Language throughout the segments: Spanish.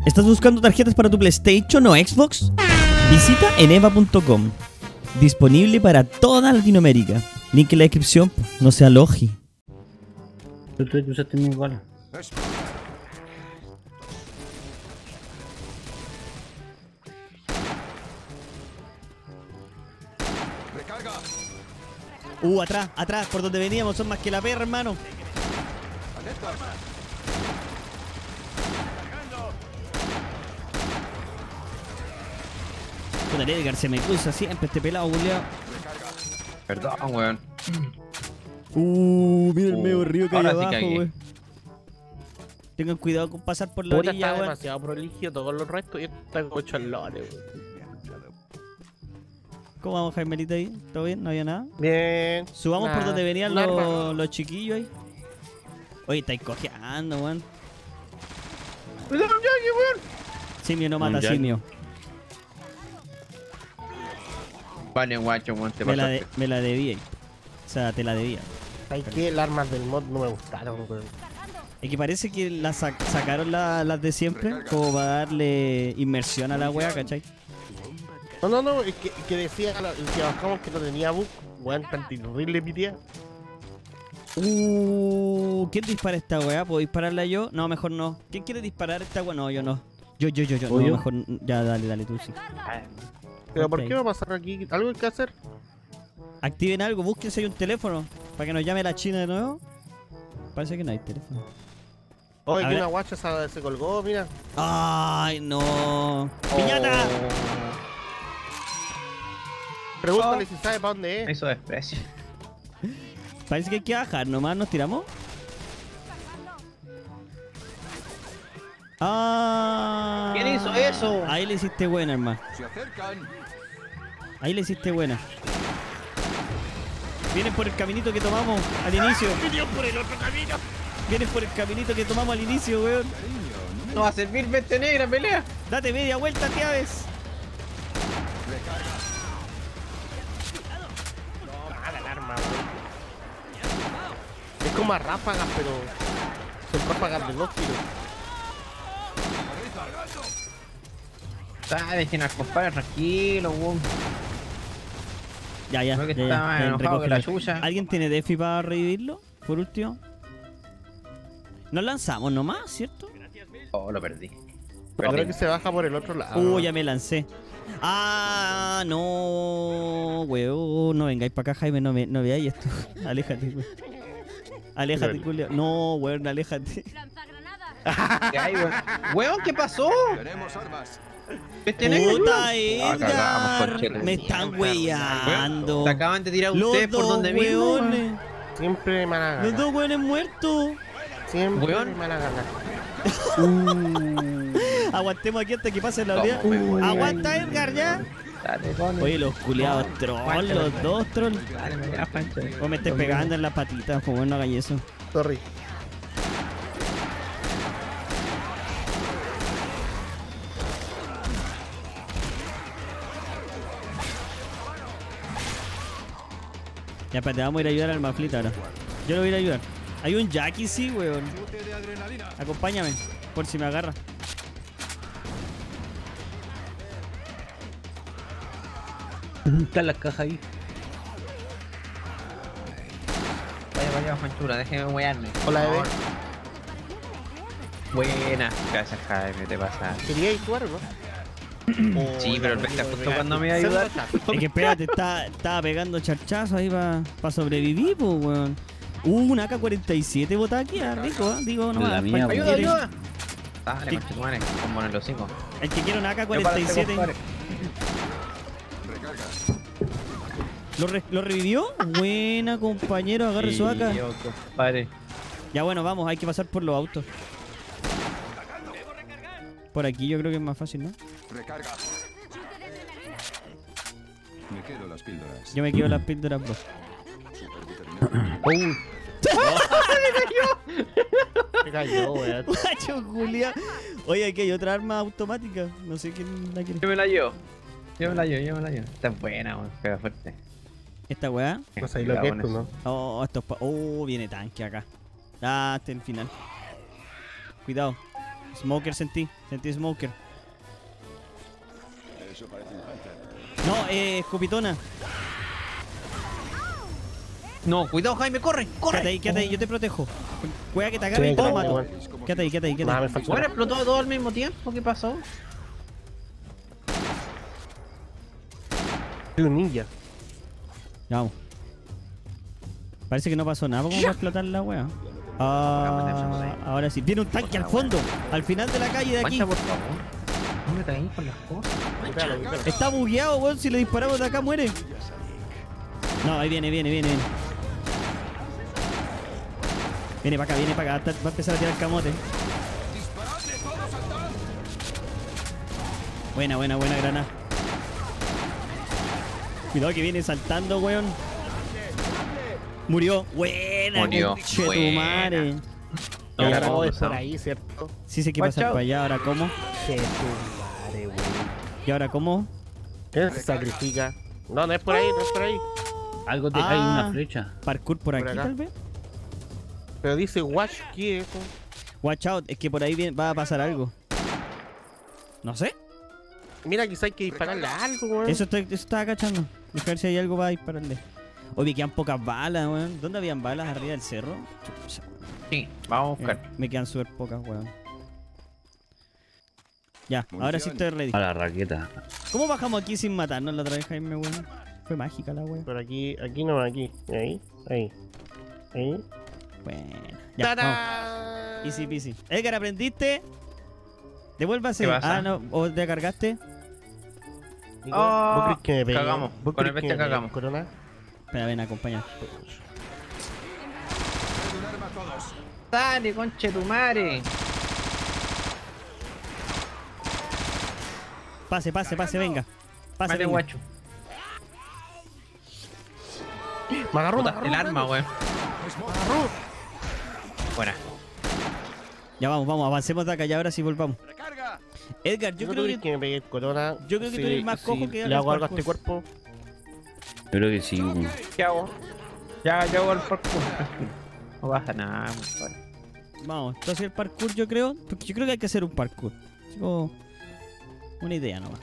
¿Estás buscando tarjetas para tu PlayStation o Xbox? Visita eneva.com. Disponible para toda Latinoamérica. Link en la descripción. No sea logi. Tú usaste mi bala. Atrás, atrás, por donde veníamos son más que la perra, hermano. Puta, el Edgar se me cruza siempre este pelado, culiao. Perdón, weón. Mira el medio río que hay ahora sí abajo, cagué. weón. Tengan cuidado con pasar por la Puta, orilla, está weón. demasiado proligio todos los restos y está con chalones, weón. ¿Cómo vamos, Jaimelita ahí? ¿Todo bien? ¿No había nada? Bien. Subamos por Nada. donde venían Un arma. los chiquillos ahí. Oye, estáis cojeando, weón. ¡Cuidado, Jackie, weón! Simio no mata Un Jack. simio. Vale, guacho, weón, te pasaste. Me la debía. O sea, te la debía. Hay que las armas del mod no me gustaron, weón. Es que parece que sacaron las de siempre como para darle inmersión a la wea, ¿cachai? No, es que decía el que bajamos que no tenía bug. Weón, tan horrible mi tía. ¿Quién dispara esta weá? ¿Puedo dispararla yo? No, mejor no. ¿Quién quiere disparar esta weá? No, yo no. Yo. No, ¿Yo? mejor. Ya, dale tú, sí. Pero ¿por Ok. qué va a pasar aquí? ¿Algo hay que hacer? Activen algo, búsquense ahí un teléfono. Para que nos llame la China de nuevo. Parece que no hay teléfono. Oye, A que ver. una guacha se colgó, mira. ¡Ay, no! ¡Piñata! Pregúntale si sabe para dónde es. Eso desprecio. Parece que hay que bajar, nomás nos tiramos. ¡Ah! ¿Quién hizo eso? Ahí le hiciste buena, hermano. Ahí le hiciste buena. Vienen por el caminito que tomamos al inicio. ¡Vinieron por el otro camino! Vienen por el caminito que tomamos al inicio, weón. No va a servir veste negra, pelea. Date media vuelta, Tiaves. Mala el arma, weón. Es como a ráfagas, pero son ráfagas de 2 tiros. Dejen al compadre tranquilo, weón. Ya. Creo que estaba enojado que la recógelo. chucha. ¿Alguien tiene Defi para revivirlo? Por último. Nos lanzamos nomás, ¿cierto? Oh, lo perdí. Creo que se baja por el otro lado. Ya me lancé. Ah, no, weón. No vengáis para acá, Jaime. No veáis esto. Aléjate, weón. Aléjate, Julio. No, weón, aléjate. ¿Qué hay, weón? Weón, ¿qué pasó? Veste negra, Puta, ayuda. Cagamos, Edgar. conchero. Me están weyando. Te acaban de tirar Los ustedes por dos donde mismo. weones. Siempre me van a Los ganar. dos weones muertos. Siempre Weón. me van a ganar. Aguantemos aquí hasta que pase la aldea. weón. Aguanta, Edgar, ya. Dale, pone. Oye, los culiados trolls, los dos trolls. Dale, me da pancho. O me estés pegando en las patitas, pues bueno, no hagáis eso. Sorry. Ya, espérate, vamos a ir a ayudar al Maflita ahora. Yo lo voy a ir a ayudar. Hay un Jackie, sí, weón. Acompáñame, por si me agarra. Están las cajas ahí. Vaya, Juanchura, déjeme wearme. Hola, Eve. Buena. Gracias, Jaime, te pasa. ¿Queríais jugar o no? Sí, pero el bestia justo cuando me iba a ayudar. Es que espérate, estaba pegando charchazos ahí para sobrevivir, pues, weón. Una AK-47 botada aquí, rico, rico nomás. La mía, Pa' el que Ayuda, quiere- ayuda. Dale, conchetumare, como en los 5. El que quiere una AK-47. ¿Lo revivió? Buena, compañero, agarre su AK. Compadre. Ya bueno, vamos, hay que pasar por los autos. Por aquí yo creo que es más fácil, ¿no? Recarga. Me quedo las píldoras. Yo me quedo las píldoras, bro. Se cayó, weón. Guacho, Julia. Oye, aquí hay otra arma automática. No sé quién la quiere. Yo me la llevo. Yo me la llevo. Esta es buena, weón. Pega fuerte. Esta weá. No sabéis lo que es, tú, ¿no? Oh, viene tanque acá. Ah, hasta el final. Cuidado. Smoker sentí Smoker. Eso parece un hunter. No, escopitona. No, cuidado, Jaime, corre, corre. Quédate ahí, yo te protejo. Cuida que te agarre y te lo mato. Quédate ahí. Nada, me falta. Bueno, explotó todo al mismo tiempo. ¿Qué pasó? Soy un ninja. Ya vamos. Parece que no pasó nada como para explotar la wea. Ahora sí. Viene un tanque al fondo. Al final de la calle de aquí. Mancha, por favor. No me ahí con las cosas. Está bugueado, weón. Si le disparamos de acá muere. No, ahí viene. Viene para acá. Va a empezar a tirar el camote. Buena granada. Cuidado que viene saltando, weón. Murió. Buena, Murió. conchetumare. No, Y ahora, no, No, es eso. por ahí, ¿cierto? sí sé que pasar para allá. Ahora, ¿cómo? Chetumare, weón. ¿Y ahora cómo? ¿Qué se sacrifica? No es por ahí, no es por ahí. Algo te Ah. cae una flecha. ¿Parkour por aquí, acá. tal vez? Pero dice watch, ¿qué es eso? Watch out, es que por ahí va a pasar algo. No sé. Mira, quizá hay que dispararle a algo, weón. Eso estaba cachando. A ver si hay algo para dispararle. Oye, quedan pocas balas, weón. ¿Dónde habían balas? ¿Arriba del cerro? Chucha. Sí, vamos a buscar. Me quedan súper pocas, weón. Ya, ahora sí estoy ready. A la raqueta. ¿Cómo bajamos aquí sin matarnos la otra vez, Jaime, weón? Fue mágica la weón. Pero aquí no, aquí. Ahí. Bueno, ya, vamos. ¡Tarán! Easy peasy. Edgar, ¿aprendiste? Devuélvase. ¿Qué pasa? Ah, no. ¿O te cargaste? Nico, Oh, ¿vos crees que me pegué? cagamos. ¿Vos Con el crees que bestia me pegué, cagamos. Corona? Espera, ven, acompañar. Un arma a todos. Dale, conche tu madre. Pase, venga. Pase, Vale, venga. guacho. Me agarró, Botaste el arma, weón. Buena. Ya vamos, avancemos de acá, ya ahora sí volvamos. Recarga. Edgar, yo ¿No creo crees que... que me pegué el corona? Yo creo que tú eres más cojo que le hagas hago algo a este parkour. cuerpo. Yo creo que sí. weón. ¿Qué hago? Ya hago el parkour. No pasa nada, compadre. Vamos, entonces el parkour yo creo... Porque yo creo que hay que hacer un parkour. Así como una idea nomás.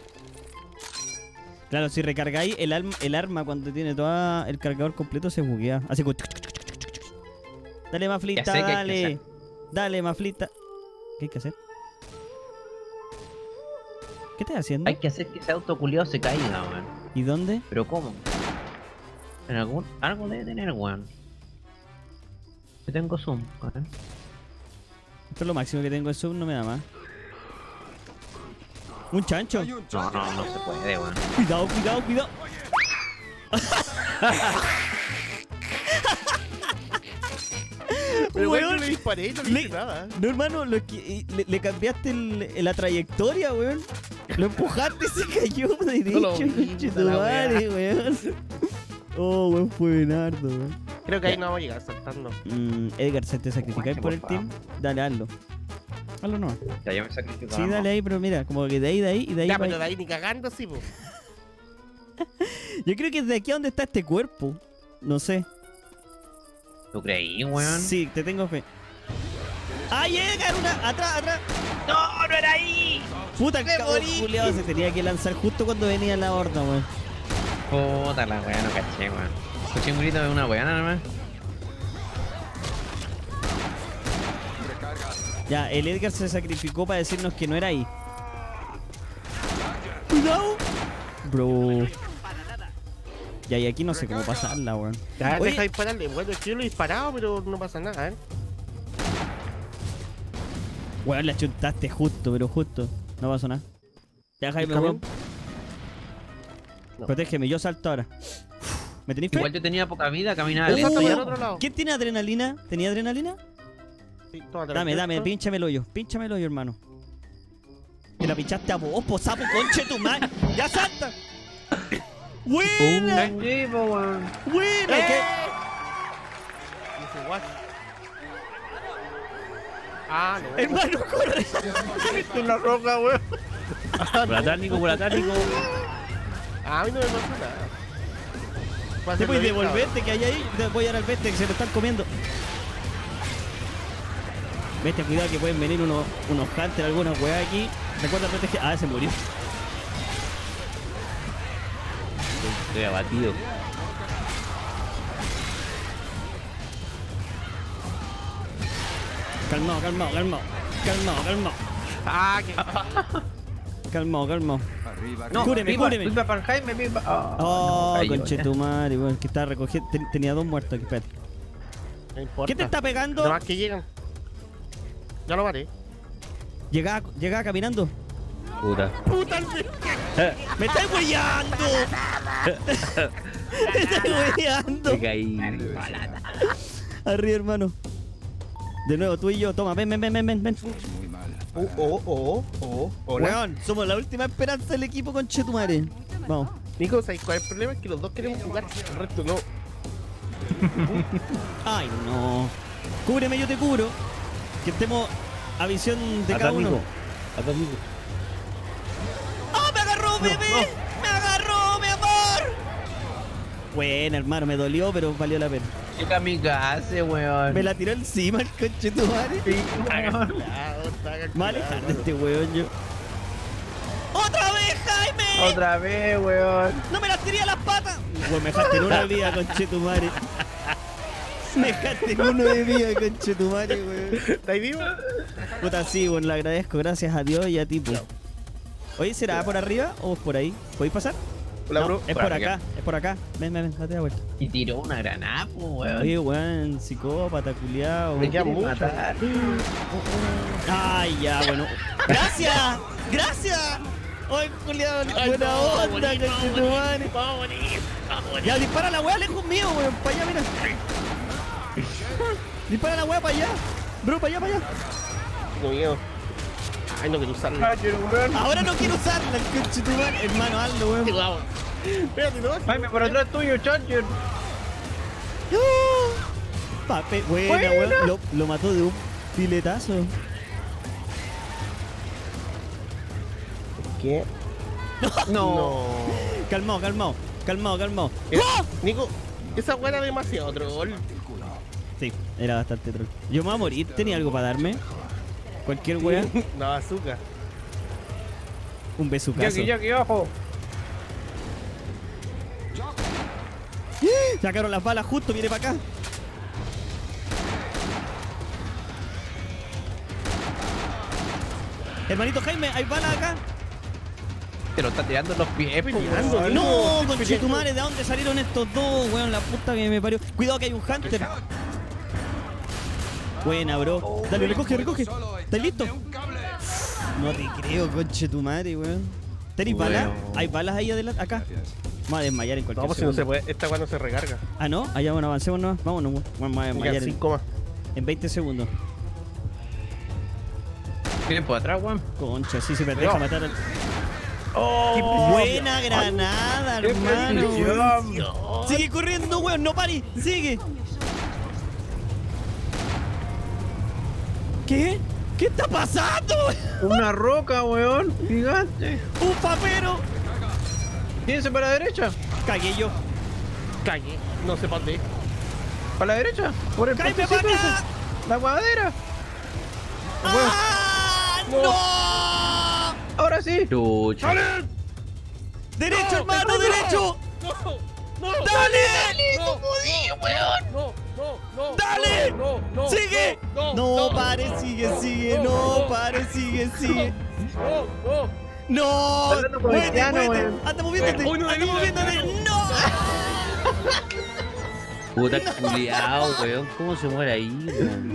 Claro, si recargáis el arma cuando tiene todo el cargador completo se buguea. Así como... Dale, Maflita, Ya sé que hay que dale. hacer. Dale, Maflita. ¿Qué hay que hacer? ¿Qué estás haciendo? Hay que hacer que ese auto culiado se caiga, weón. ¿Y dónde? ¿Pero cómo? En algún... Algo debe tener, weón. Yo tengo zoom, weón. Esto es lo máximo que tengo, el zoom no me da más. Un chancho. Hay un No se puede, weón. Cuidado. Pero Weón, bueno, le disparé, no le le- hice nada. No, hermano, le cambiaste la trayectoria, weón. Lo empujaste y se cayó derecho, lo vi, conchetumare, weón. Oh, weón, fue Benardo, weón. Creo que ahí no vamos a llegar saltando. Edgar, ¿se te sacrificáis por el team? Dale, hazlo. Hazlo no. Ya yo me sacrifico. Sí, dale ahí, pero mira, como que de ahí y de ahí. Ya, pa' pero de ahí. ahí ni cagando, sí, po. Yo creo que es de aquí a donde está este cuerpo. No sé. ¿Tú creí, weón? Sí, te tengo fe. ¡Ay, Edgar! ¡Atrás! ¡No, no era ahí! Puta, el cabrón culiao se tenía que lanzar justo cuando venía la horda, weón. Puta la weá, no caché, weón. Escuché un grito de una weana nomás. recarga. Ya, el Edgar se sacrificó para decirnos que no era ahí. ¡Cuidado! Bro. Ya, y aquí no sé cómo pasarla, weón. Ya, Oye. deja de dispararle. Bueno, es que yo lo he disparado, pero no pasa nada, Weón, la chuntaste justo, pero justo. No pasó nada. Ya, Jaime, ¿Camión? weón. No. Protégeme, yo salto ahora. ¿Me tenéis fe? Igual yo tenía poca vida, caminaba Yo lento. salto ya al weón. otro lado. ¿Quién tiene adrenalina? ¿Tenía adrenalina? Sí, tómate Dame, esto. pínchame el hoyo, hermano. Te la pinchaste a vos, po, sapo, conche tu madre. ¡Ya salta! ¡Buena! Sí, po, weón. ¡Buena! ¿Qué? Dice, what? Ah, no. Hermano, corre. En la roca, weón. Volatánico. A mí no me pasa nada. Te puedes devolverte que hay ahí. Voy a ir al veste que se lo están comiendo. Vete, cuidado que pueden venir unos hunters, algunas weas aquí. Recuerda proteger. Ah, se murió. Estoy abatido. Calmado, calmado, calmado. Calmado, calmado. Ah, que. Calmado, calmado. Arriba. No, Cúreme, viva, cúreme. viva para Jaime, viva. Oh, no, cayó, conchetumare, weón. Que estaba recogiendo. Tenía 2 muertos aquí, espérate. No importa. ¿Qué te está pegando? Nada más que llegan. Ya lo maté. Llegaba caminando. Puta. ¡Puta! ¡Me estáis huellando! ¡Me estáis huellando! Me caí. Arriba, hermano. De nuevo, tú y yo. Toma, ven. Muy mal. Hola. Weón, somos la última esperanza del equipo con Chetumare. Vamos. Nico, ¿sabes cuál es el problema? Es que los dos queremos jugar, el resto no. Ay, no. Cúbreme, yo te cubro. Que estemos a visión de Acá, cada uno. amigo. Acá, amigo. ¡Oh, me agarró, bebé! ¡Me agarró, mi amor! Buena, hermano, me dolió, pero valió la pena. ¿Qué kamikaze, weón? Me la tiró encima el coche tu madre. Me voy a alejar de este weón yo. ¡Otra vez, Jaime! Otra vez, weón. ¡No me las tiré a las patas! Pues me dejaste en una vida, conchetumare. Me dejaste en una de vida, conchetumare, weón. ¿Estáis vivo? Puta, sí, bueno, le agradezco. Gracias a Dios y a ti, pues. Oye, ¿será por arriba o por ahí? ¿Podéis pasar? Hola, No, bro. es Por por acá. acá, es por acá. Ven, date la vuelta. Y tiró una granada, po, weón. Oye, weón, psicópata, culiao. Me queda Quiere mucho. matar. Ay, ya, bueno. ¡Gracias! ¡Gracias! ¡Ay, culiao! ¡Buena onda, conchetumare! Ya, dispara la weá lejos mío, weón. Para allá, mira. Dispara la weá para allá. Bro, para allá. Tengo miedo. Ay, no quiero usarla. Ahora no quiero usarla, el conchetumare. Hermano, hazlo, weón. Espérate, no. Jaime, por atrás tuyo, Charger. Pape, buena, weón. Lo mató de un filetazo. ¿Qué? No. Calmado. Nico, esa weá era demasiado troll. Sí, era bastante troll. Yo me voy a morir. ¿Tenía algo para darme? Cualquier wea. Una bazooka. Un besucazo. Jackie, ojo. Sacaron las balas justo, viene para acá. Hermanito Jaime, hay balas acá. Te lo está tirando en los pies, po, Peleando, weón. No, conchetumare, ¿de dónde salieron estos dos? Weón, la puta que me parió. Cuidado que hay un hunter. Buena, bro. Dale, recoge. ¿Estás listo? No te creo, conchetumare, weón. ¿Tenéis balas? Bueno. ¿Hay balas ahí adelante? Acá. Vamos a desmayar en cualquier No, pues si no se segundo. puede. Esta weá no se recarga. Ah, ¿no? Allá, bueno, avancemos nomás. Vámonos, weón. Vamos a Me desmayar quedan 5 más. en 20 segundos. Vienen por atrás, weón. Concha, sí, se me deja matar al... Oh, Buena granada, qué hermano. precisión. Sigue corriendo, weón, no pari, sigue. ¿Qué? ¿Qué está pasando? Una roca, weón. Gigante. Un papero. Tírense para la derecha. Cagué yo. Calle. No sé para dónde. Para la derecha. Por el ¡Cállate postecito para ese. acá! La guadera. ¡Ah! ¡No! Ahora sí. Chucha. ¡Derecho, No, hermano, no, derecho! No, ¡Dale! no, ¡Dale! no, ¡Sigue! No, pare, sigue, no, pare, sigue. ¡No! Hablando con el piano, weón. ¡Anda moviéndote! ¡No! Puta culiao, weón. ¿Cómo se muere ahí, weón?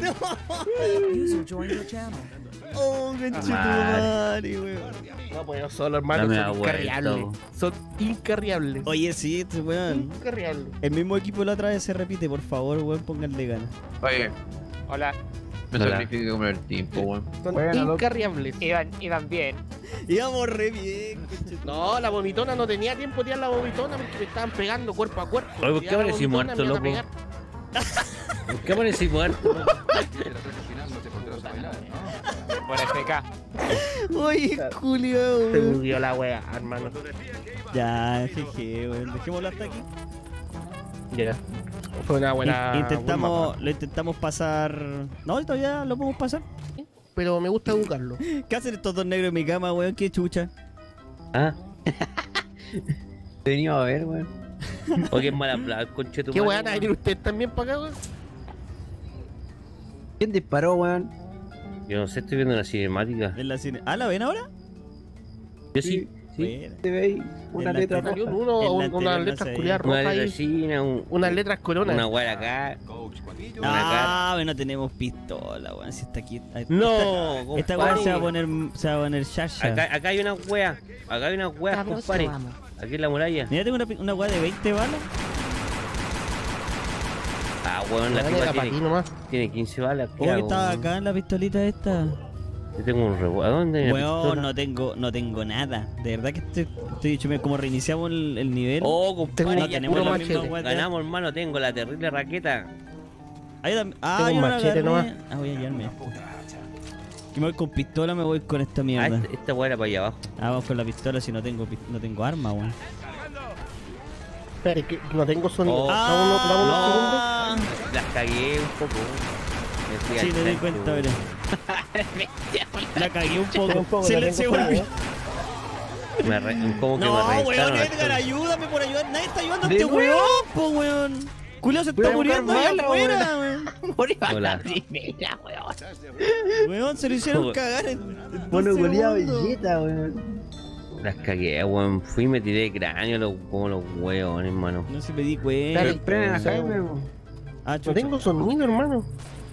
¡Oh, conchetumare, weón! No puedo solo, hermano. Dame Son la vuelta, incarriables. weón. Son incarriables. Oye, sí, este weón. Incarriables. El mismo equipo la otra vez se repite, por favor, weón, pónganle ganas. Oye, Hola. me Hola. sacrifico como el tiempo, weón. Son Bueno, loco. incarriables. Iban bien. Íbamos re bien, conchetumare. No, la vomitona no tenía tiempo de tirar la vomitona porque me estaban pegando cuerpo a cuerpo. Oye, ¿por qué Tiraba la aparecí vomitona, muerto, me iban a loco? pegar. ¿Por qué aparecí muerto? En la recta final no te pondrás a bailar, ¿no? Por FK. Oye, Julio, Se weón. bugueó la wea, hermano. Ya, jeje, weón. Dejémoslo hasta aquí. Fue una buena. Lo intentamos pasar. No, todavía lo podemos pasar. pero me gusta educarlo. ¿Qué hacen estos dos negros en mi cama, weón? Qué chucha. Ah. Te venía a ver, weón. Oye, es mal hablado, conche tu ¿Qué madre, weá, ¿viene usted también para acá, weón? ¿Quién disparó, weón? Yo no sé, estoy viendo una cinemática. En la cine. ¿Ah, la ven ahora? Yo sí. Buena. Te veis una En la letra tele. Salió roja. uno, En la unas anterior no letras se culiadas Una rojas de ahí. resina, Unas letras corona. una weá acá. Coach, Juanillo. Ah, no tenemos pistola, weón. Si está aquí. No, Esta compadre. weón se va a poner Shasha. Acá hay una wea. Acá hay una wea, compadre. Aquí en la muralla. Mira, tengo una weá de 20 balas. Ah, weón, la Dale, tipa la para ti tiene, nomás. tiene 15 balas. ¿Qué ¿Cómo que hago, estaba weón? acá en la pistolita esta? Yo tengo un revólver. ¿A dónde hay una Weón, pistola? no tengo nada. De verdad que estoy dicho, como reiniciamos el nivel. Oh, compadre, Tengo no ya tenemos puro la misma machete. weá de- ganamos, hermano. Tengo la terrible raqueta. Ahí también. Ah, Tengo yo un no la machete agarré. nomás. Ah, voy a llevarme. Que me voy con pistola, me voy con esta Ah, mierda. esta weá era para allá abajo. Ah, vamos con la pistola si no tengo arma, weón. Espera, que no tengo sonido. Oh. Dame unos segundos. Ah, Las cagué un poco. Me fui sí, al me di frente, cuenta, weón. mira. La cagué un poco. Un poco, Se la le tengo se sonido. volvió. Como que No, me weón, reventaron la Edgar, ayúdame por ayudar. Nadie está ayudando a ¿De este nuevo? weón, po, weón. Julio se Voy está a buscar muriendo allá bala, afuera, weón. Morí a Hola. la primera, weón. Weón, se lo hicieron cagar en Bueno, 2 goleado segundos. belleta, weón. Las cagué, weón. Fui y me tiré de cráneo como los hueones, hermano. No se me di cuenta. Dale, Prenden a Sí. Jaime, weón. Ah, No chucha. tengo sonido, hermano.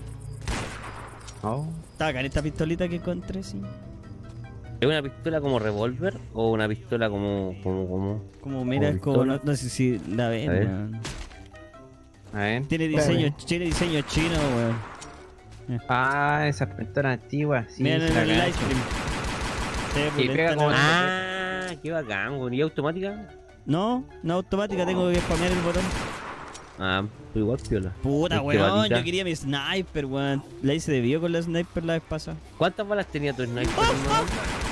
Oh. Estaba acá en esta pistolita que encontré, sí. ¿Es una pistola como revólver o una pistola como? Como mira, es como, pistola. no sé si la ven, A ver. weón. A ver. Tiene diseño chino, weón. Ah, esas pistolas antiguas. Sí, Mira en se la el cacho. live stream. Se ve Y pulenta pega la como- weá. Ah, qué bacán, weón. ¿Y automática? No, no automática, tengo que spamear el botón. Ah, pues igual piola. Puta, Este weón, balita. yo quería mi sniper, weón. La hice de bio con la sniper la vez pasada. ¿Cuántas balas tenía tu sniper, hermano?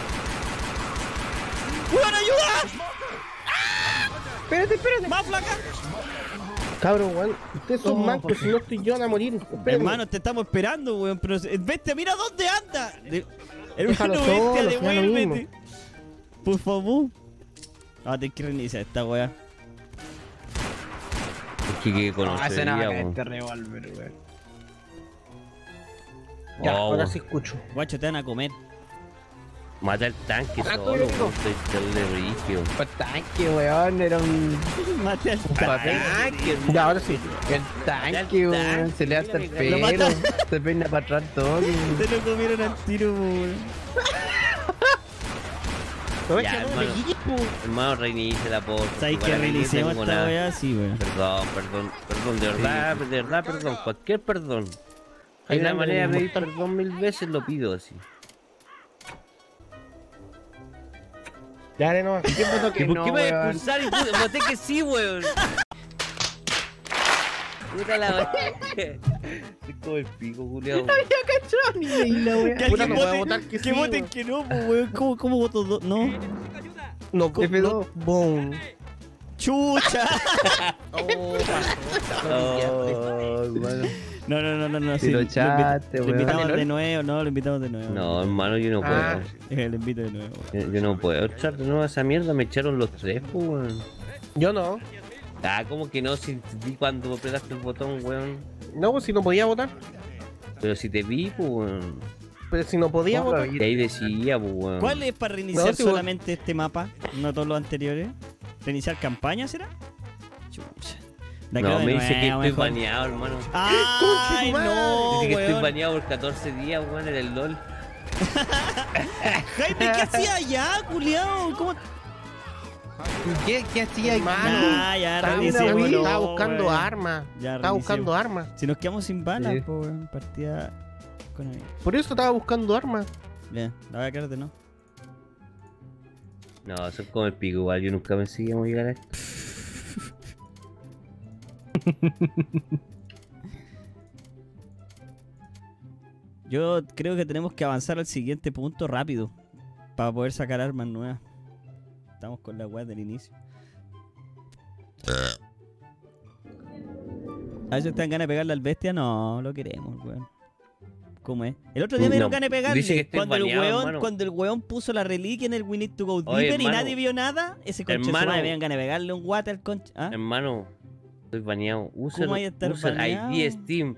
¡Weón, ayuda! Espérate. ¡Más flaca! Cabrón, weón. Ustedes son mancos, si no estoy yo van a morir. Espérenme. Hermano, te estamos esperando, weón. Pero bestia, mira dónde anda. Déjalo Hermano, solo, bestia, si da lo devuélvete. Por favor. Ah, tenés que reiniciar esta weá. Es que Ah, suena conocería, bacán weón. este revólver, weón. Ya, Oh, ahora weón. sí escucho. Guacho, te van a comer. Mata el tanque Ah, solo, conmigo. weón. Estoy terrible brígido. El tanque, weón, era un. Mate al papel. Tanque, hermano. Ya, ahora sí. El tanque, weón. Se le da hasta el Lo pelo. mata. Se peina para atrás todo. Se lo comieron al tiro, weón. No, Ya, es que no me hermano. guilles, po. Hermano, reinicia la porra. ¿Sabes que reiniciamos esta weá? Sí, weón. Perdón, de verdad, perdón, cualquier perdón. Hay Ahí una dándole manera de un pedir mortal. perdón 1000 veces, lo pido así. Dale nomás. ¿Qué pasó que ¿Y por no, qué me vas a weón? expulsar? Y voté que sí, weón. Puta la weá. Es como el pico, Julián. Ni leí la weá. Que Puta, alguien no voy a vote, votar que sí, voten weón. que no, po, weón. ¿Cómo voto dos? No. No, F2. no, boom. ¡Chucha! Oh, pasó. Oh, hermano. No. Si Sí, lo echaste, lo weón. invitamos Dale, de nuevo, no, lo invitamos de nuevo. No, hermano, yo no Ah. puedo. Lo invito de nuevo. Yo no puedo echar de nuevo esa mierda, me echaron los tres, pues, weón. Yo no. Ah, como que no, si vi cuando apretaste el botón, weón. No, pues si no podía votar. Pero si te vi, pues, weón. Pero si no podía ¿Cómo lo votar. vi? Y ahí decía, pues, weón. ¿Cuál es para reiniciar No, si vos- solamente este mapa? No todos los anteriores. ¿Reiniciar campaña será? Chucha. La No, creo de me dice que nuevo, estoy mejor. baneado, hermano. ¡Ay, no, Dice que estoy weón! baneado por 14 días, weón, en el LOL. Jaime, ¿qué hacía allá, culiao? ¿Cómo? ¿Qué hacía ahí? Hermano, Ya Estaba reiniciémoslo, estaba buscando weón. armas. Ya Estaba buscando reiniciemos. armas. Si nos quedamos sin balas, Sí. pues, weón, partida con ahí. Por eso estaba buscando armas. Bien, la voy a quedar de no. No, son como el pico, igual. Yo nunca pensé que íbamos a llegar a esto. Yo creo que tenemos que avanzar al siguiente punto rápido para poder sacar armas nuevas. Estamos con la weá del inicio. A veces te dan ganas de pegarle al bestia, no, lo queremos, weón. cómo es. El otro día me dieron No, ganas de pegarle. dice que estoy baneado, hermano. Cuando el weón puso la reliquia en el We Need to Go Oye, Deeper y hermano. nadie vio nada, ese conche su Hermano. madre me dieron ganas de pegarle un guate al conche. ¿Ah? Hermano, estoy baneado. Usa ¿Cómo hay que estar el baneado? ID Steam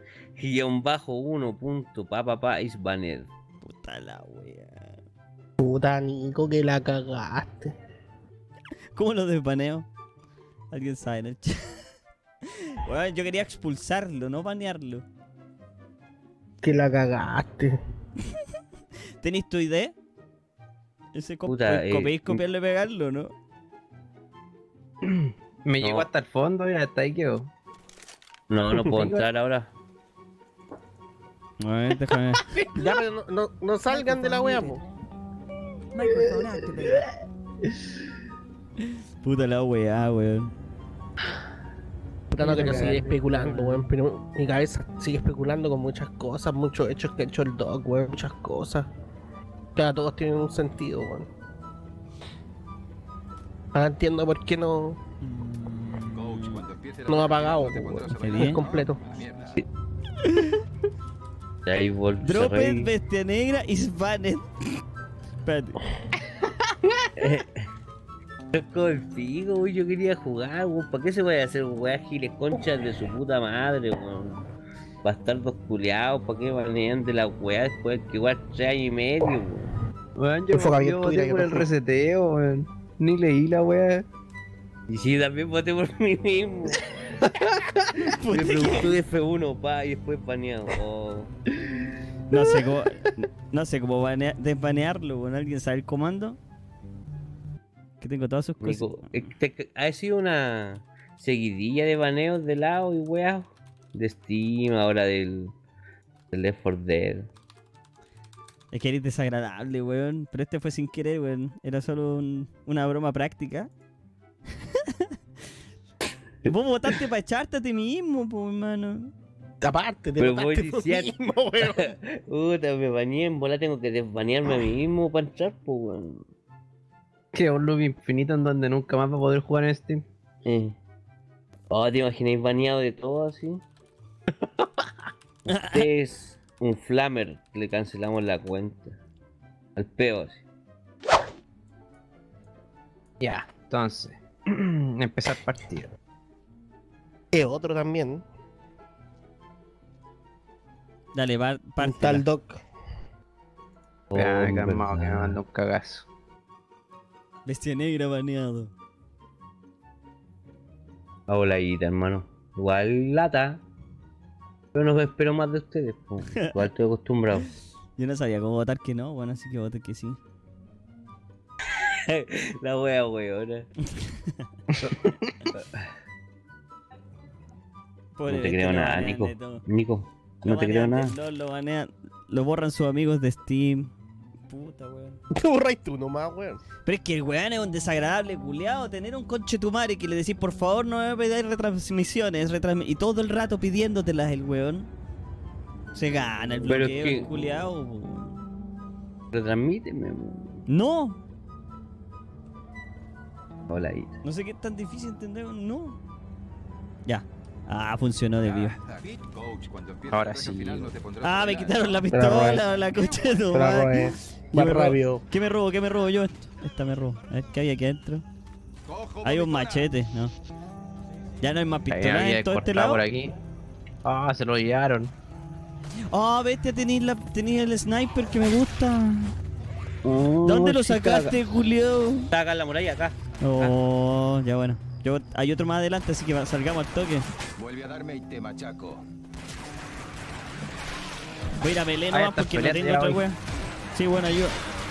_1. Is banned. Puta la wea. Puta Nico, que la cagaste. ¿Cómo lo desbaneo? Alguien sabe en el chat. Weón, yo quería expulsarlo, no banearlo. Que la cagaste. ¿Tenéis tu idea? Ese Puta, podéis copiarlo y pegarlo, ¿no? Me No. llegó hasta el fondo y hasta ahí quedó. No puedo entrar ahora. A ver, déjame. Ya, pero no salgan de la wea, po. Microphone activated. Puta la weá, weón. Puta, no quería seguir especulando, weón, pero mi cabeza sigue especulando con muchas cosas, muchos hechos que ha hecho el Doc, weón, muchas cosas. Ya todos tienen un sentido, weón. Ahora entiendo por qué no Coach, cuando empiece la ha partida, pagado, te weón. pondrás a Qué bailar. bien. Completo. La mierda. Y ahí volvió. Droped, bestia negra y Svanet. Espérate. Con el pico, güey, yo quería jugar, güey. ¿Para qué se vaya a hacer weas giles conchas de su puta madre, weón? Bastardos culiados, ¿para qué banean de la weá después que jugar 3 años y medio, weón? Weón, Enfoca bien yo tu ira, voté que por el por favor. reseteo, weón. Ni leí la wea. Y sí, también voté por mí mismo. Me preguntó de F1, pa, y después baneado. Oh. No sé cómo desbanearlo, weón. ¿Alguien sabe el comando? Que tengo todas sus cosas. Nico, ha sido una seguidilla de baneos de lado y weas. De Steam, ahora del Left 4 Dead. Es que eres desagradable, weón. Pero este fue sin querer, weón. Era solo una broma práctica. Vos votaste para echarte a ti mismo, pues, hermano. Aparte, te Pero mataste voy tú diciendo- mismo, weón. Puta, me bañé en bola, tengo que desbanearme a mí mismo para entrar, pues, weón. Que un loop infinito en donde nunca más va a poder jugar en Steam. Oh, ¿te imagináis baneado de todo así? Usted es un flamer, le cancelamos la cuenta. Al peo así. Ya, entonces. Empezar partida. Es otro también. Dale, Un parte. tal Doc. Ya, Oh, calmado, que me verdad. manda un cagazo. Bestia negra baneado. Voladita, hermano. Igual lata. Pero no espero más de ustedes, po. Igual estoy acostumbrado. Yo no sabía cómo votar que no, bueno, así que voté que sí. La wea weona. Pobre No te bestia, creo lo nada, banean Nico. de todo. Nico, Lo no te creo banean nada. del LOL, lo banean, lo borran sus amigos de Steam. Puta, weón. Te borráis tú nomás, weón. Pero es que el weón es un desagradable culiado. Tener un conche tu madre que le decís, por favor, no me pedáis retransmisiones. Y todo el rato pidiéndotelas el weón. Se gana el Pero es bloqueo, que- el culiado. Retransmíteme, po. No, Voladita. no sé qué es tan difícil entender. No. Ya. Ah, funcionó de vivo. Coach, cuando empiece Ahora la recta sí. final, no te pondrás Ah, a me bailar. quitaron la Pero, pistola, la coche de tu Pero madre. es Yo más me robo- rápido. ¿Qué me robo? ¿Qué me robo yo? Esta me robo. A ver qué hay aquí adentro. Cojo, Hay un bonita. machete, ¿no? Ya no hay más Ahí pistolas había en todo este cortado lado. por aquí. Ah, se lo llevaron. Ah, bestia, tenéis el sniper que me gusta. Oh, ¿Dónde lo sí, sacaste, Julio? Está acá en la muralla, acá. Oh, ya bueno. Hay otro más adelante, así que salgamos al toque. Vuelve a darme y te machaco. Voy a ir a melee Ahí nomás estás porque no peleando, tengo ya otra voy. wea. Sí, bueno, ayuda.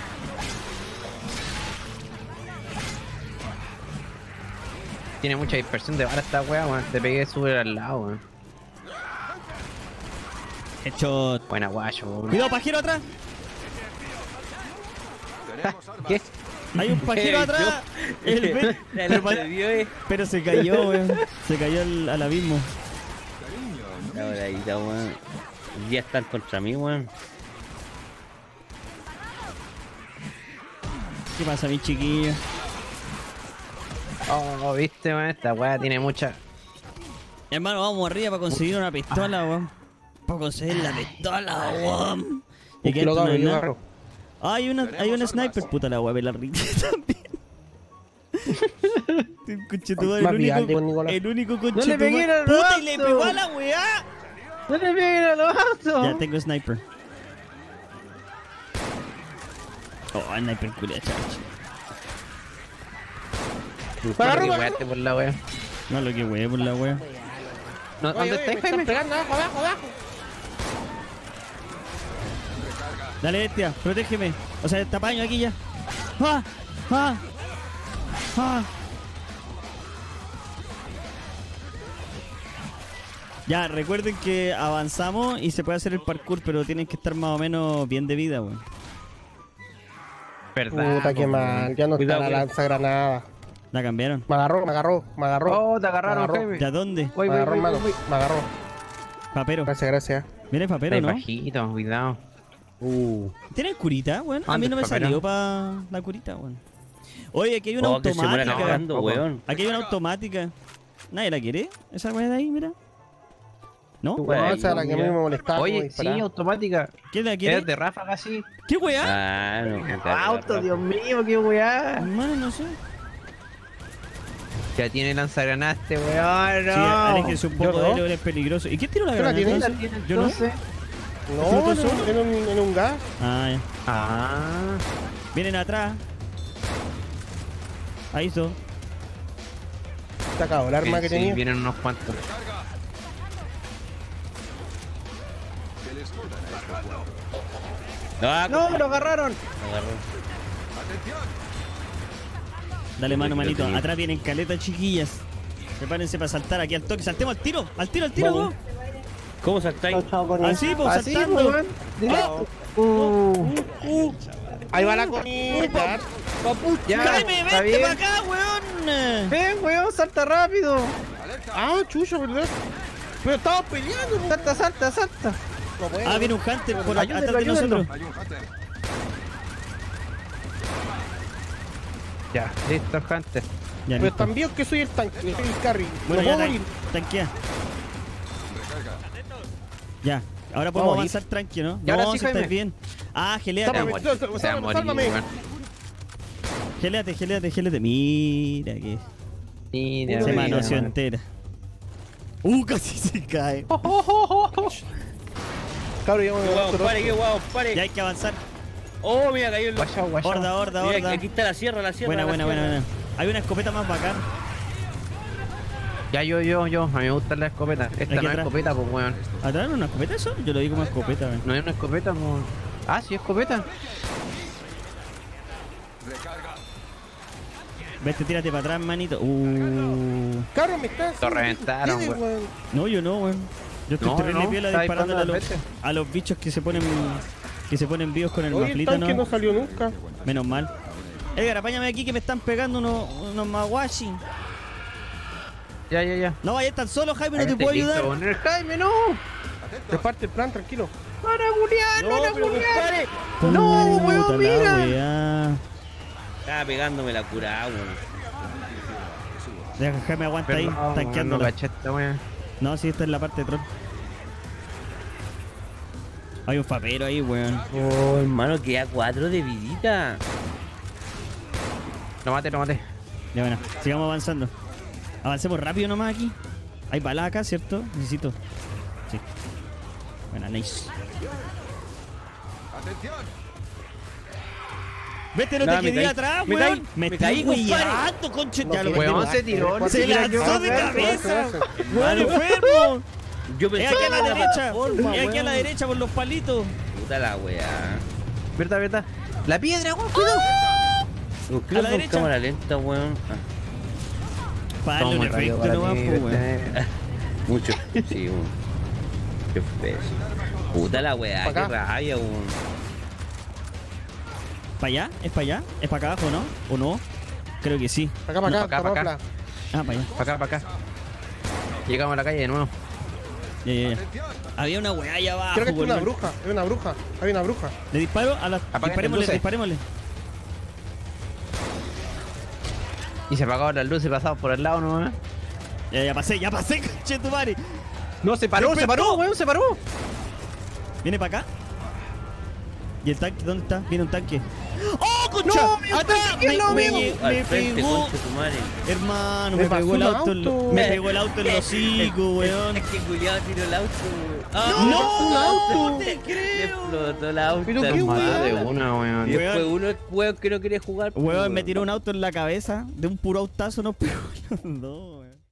Tiene mucha dispersión de bala esta wea, weón. Te pegué súper al lado, weón. Headshot. Buena guacho, weón. Cuidado, pajero atrás. Tenemos armas. ¿Qué? Hay un pajero atrás. El ve- pero, pero se cayó, weón. Se cayó al abismo. Cariño, no me Voladita, weón. Ya están contra mí, weón. ¿Qué pasa, mi chiquillo? Oh, viste, weón. Esta wea tiene mucha. Hermano, vamos arriba para conseguir una pistola, weón. para conseguir la pistola, weón. Y Un aquí kilo adentro no cabrón, hay yo nada. agarro. Ah, hay una sniper, puta la weá, la Ricky también. Conchetumare, Más viable con Nicolás. el único le pegué conchetumare. al Puta, y le auto. pegó a la weá. ¡No le peguen a los autos! Ya tengo sniper. Oh, sniper culia, chacho. Agarro, Que agarro. weaste por la wea. No, lo que weá por la weá. No, Oye, ¿dónde oye, me estáis, están Jaime? pegando abajo, abajo, abajo. Dale, bestia, protégeme. O sea, te apaño aquí ya. ¡Ah! ¡Ah! ¡Ah! Ya, recuerden que avanzamos y se puede hacer el parkour, pero tienen que estar más o menos bien de vida, weón. Verdad. Puta, qué po, mal. Ya no Cuidado, está la weón. lanza granada. La cambiaron. Me agarró, me agarró, me agarró. Oh, te agarraron, Agarró. Jaime. ¿De dónde? Voy, Me agarró, voy, hermano. voy. Me agarró. Papero. Gracias, gracias. Viene papero, Estáis ¿no? bajito, cuidado. ¿Tienen curita, weón? A mí ¿Dónde no me es papero? salió pa' la curita, weón. Oye, aquí hay una Oh, que se muera automática. cagando, weón. Aquí hay una automática. ¿Nadie la quiere? ¿Esa weá de ahí, mira? ¿No? Tú, No, weón, esa es la que a mí me molestaba. como Oye, sí, disparar. automática. ¿Quién la Es quiere? de ráfaga, sí. ¿Qué weá? Ah, no. me cago en la Auto, raja. Dios mío, qué weá. Hermano, no sé. Ya tiene lanzagranadas este weón, Sí, no. aléjense un poco Yo de no. él, él es peligroso. ¿Y quién tiró la ¿Qué la granada? tiene? entonces? Yo no. Entonces. No, en un gas. Ah, ya. Ah. Vienen atrás. Ahí está. Se acabó el arma que Sí, tenía. vienen unos cuantos. Ah, ¡No, lo agarraron! me agarró. Dale mano, Creo manito. que- Atrás vienen caletas chiquillas. Prepárense para saltar aquí al toque. Saltemos al tiro. Al tiro, Vamos. ¿Cómo saltáis? Así, pues, Así, saltando. weón. Directo. Ahí va la comida. Ya, Jaime, está vente bien. para acá, weón. Ven, weón, salta rápido. Ah, chucha, ¿verdad? Pero estamos peleando. po. Salta, salta, salta. No puedo. Ah, viene un hunter por Ayúdenlo, atrás de ayúdenlo. nosotros. Hay un hunter. Ya, listo, Hunter. Ya, Pero listo. están vivos que soy el tanque, soy el carry. Bueno, no ya puedo morir. tanquea. Recarga. Ya. Ahora podemos Vamos, avanzar tranqui, ¿no? Y ahora no, sí, si estás Jaime. bien. Ah, geléate. Sálvame, Se va a sálvame, morir, sálvame. weón. Geléate. Mira que Mira, se mira, manoseó weón. entera. Casi se cae. Cabrón, ya Qué guau, pare, qué guau, pare. Ya hay que avanzar. Oh, mira, cayó el. Guayao, guayao. Horda. Mira, aquí está la sierra, la sierra. Buena. la sierra. Hay una escopeta más bacán. Ya, yo. A mí me gusta la escopeta. Esta Aquí no es atrás. escopeta, pues, weón. ¿Atrás no una escopeta eso? Yo lo vi como escopeta, weón. No es una escopeta, pues. Ah, sí, escopeta. Recarga. Vete, tírate para atrás, manito. Cabrón, me estás. Lo reventaron, Dile, weón. weón. No, yo no, weón. Yo estoy No, terrible no, piola está disparándole disparando a los bichos que se ponen vivos con el Oye, el maflito, tanque no ¿no? salió nunca. Menos mal. Edgar, apáñame aquí que me están pegando unos maguashi. Ya. No vayas tan solo, Jaime, no te Cállate, puedo listo, ayudar. poner Jaime, no. Reparte el plan, tranquilo. Para Julián, No, pero compadre. No, Puta weón, la mira. weá. Estaba pegándome la curada, weón. Deja, Jaime, aguanta ahí, No tanqueándola. caché esta weá. No, sí, esta es la parte de troll. Hay un papero ahí, weón. Oh, hermano, queda 4 de vidita. Lo maté. Ya, bueno, sigamos avanzando. Avancemos rápido nomás aquí. Hay balas acá, ¿cierto? Necesito. Sí. Buena, nice. Atención. Vete, no Nada, te me quedé caí. atrás, Me weón. caí, Me me caí, estoy compadre. weyando, conche. Ya lo Weón, metemos. se tiró. Se lanzó de yo, cabeza. Eso. Weón, enfermo. Yo Es pensé aquí a que la era una derecha. plataforma, Es aquí a la weón. derecha por los palitos. Puta la weá. Verdad. La piedra, weón, cuidado. ¿Por qué A lo la con derecha. cámara lenta, weón? Para darle un Muy rápido efecto para nomás, ti, pues, weón. ¿viste? Mucho. Sí, weón. Qué feo. Puta la weá, Pa' qué acá. rabia, weón. ¿Para allá? ¿Es para allá? ¿Es para acá abajo, no? ¿O no? Creo que sí. Para acá, No, pa' acá, estamos pa' acá. atrás. Ah, para allá. Para acá. Llegamos a la calle de nuevo. Ya. Había una weá allá abajo. Creo que es una weón. bruja, hay una bruja, hay una bruja. Le disparo a la. Apaguen las Disparémosle. luces. Y se apagaron las luces y pasamos por el lado nomás. Ya pasé, conche tu madre. No, se paró, ¡Despertó! weón, se paró. Viene para acá. ¿Y el tanque? ¿Dónde está? Viene un tanque. ¡Oh, concha! ¡Atrás! Me pegó. Concha tu madre. Hermano, Me me pegó el pasó un auto. auto. Me pegó el auto en el hocico, weón. Es que culiado tiró el auto, ¡No! un auto. ¡No te Le creo! explotó el auto. Pero qué hermano. Más de una, weón. Y después Weón. uno es weón que no quiere jugar. Weón, me tiró un auto en la cabeza. De un puro autazo nos pegó los dos, weón.